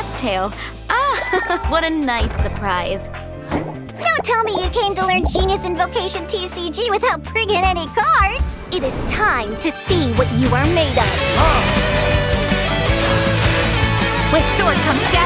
rat's tail. Ah, what a nice surprise. Don't tell me you came to learn Genius Invocation TCG without bringing any cards! It is time to see what you are made of! With sword comes shadow.